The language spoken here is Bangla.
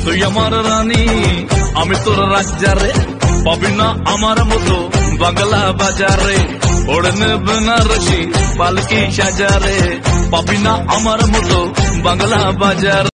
তুই আমার রানী আমি তোর রাজ্জারে, পাবি না আমার মতো বাংলা বাজারে। ওড়নে বেনারসি পালকি সাজারে, পাবি না আমার মতো বাংলা বাজার।